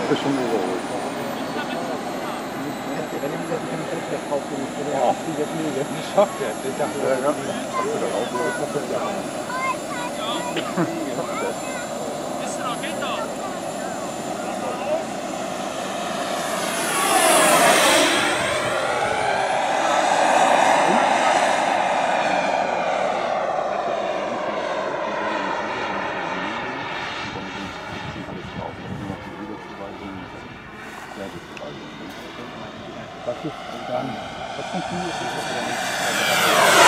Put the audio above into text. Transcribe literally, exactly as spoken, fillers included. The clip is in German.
ist schon überholt. Ja, nicht schafft er. Ich dachte, ja, ja. Hast du da raus? Das ist dann, das funktioniert nicht.